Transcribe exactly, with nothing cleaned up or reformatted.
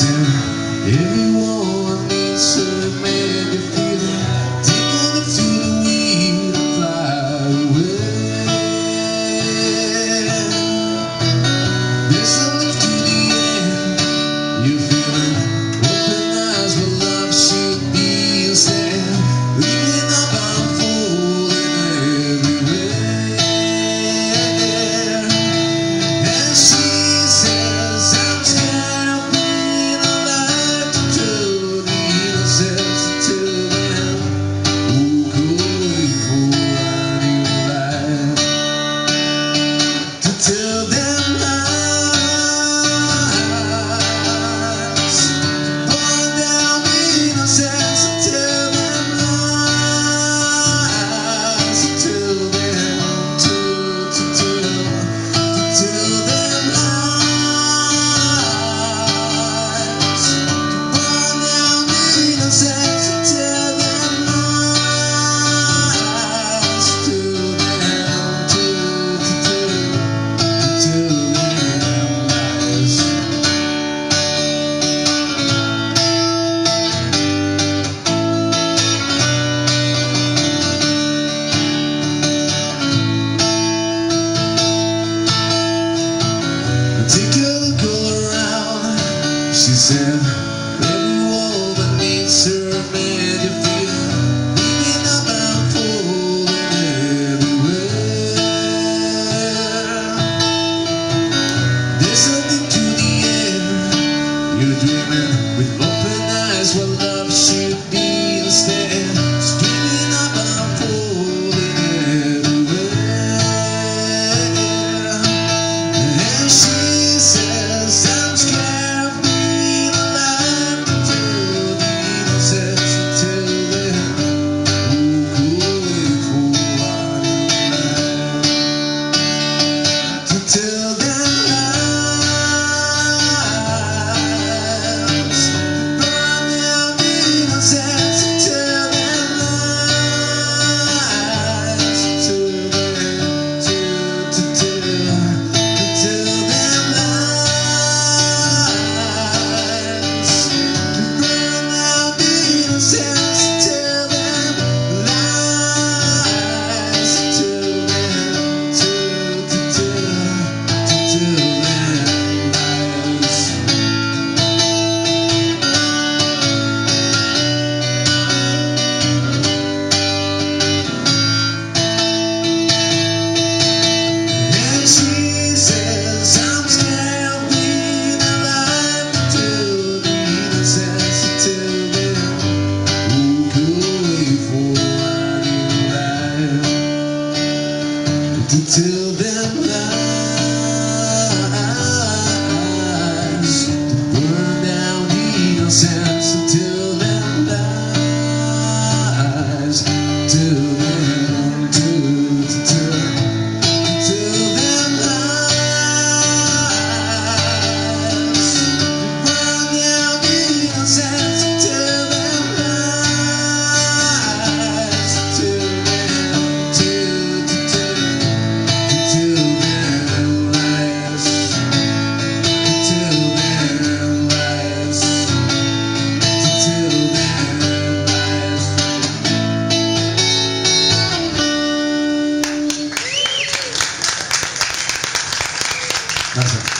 said, everyone needs to make you feel it. Taking it to the wind and fly away. There's a lift to the end. You feel it. Open eyes where love should be instead. Leaving up and falling everywhere. And she says, I'm scared of being alive. To tell the innocence, to tell them who could wait for what you like. To tell them lies, burn down the innocence, to tell them lies, to tell them, to, to tell, to tell them lies, burn down the innocence, to tell them lies, to them, to, to tell, to tell them lies. Take a look all around, she said, every woman needs her man to feel. Leaving up and falling everywhere. There's something to the air. You're dreaming with open eyes where love should be instead. Screaming up and falling everywhere. And she says, I'm scared of being alive. To tell the innocence, to tell them who could wait for what you like. To tell them lies, burn down the innocence, to tell them lies, to them, to, to tell, to tell them lies, to burn down the innocence, to tell them lies, to them, to, to tell, to tell them lies. And she says, I'm scared of being alive. To tell the innocence, to tell them who could wait for what you like. To tell them lies, to burn down the innocence, to tell them lies, tell them, to, to tell, to tell them lies, to burn down the innocence, to tell them lies, to them, to, to tell, to tell them lies, to tell them lies, to tell them lies. Gracias.